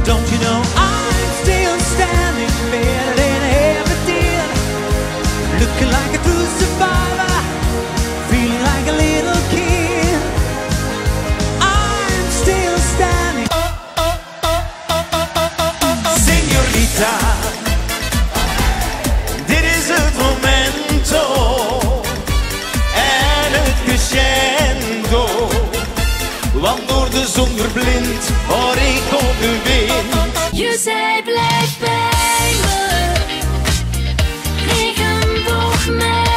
Don't you know I'm still standing better than I ever did? Looking like a true survivor, feeling like a little kid. I'm still standing. Señorita, dit is het momento en het crescendo. Want door de zon verblind hoor ik op de wind. Je zei blijf bij me, regenboog mij.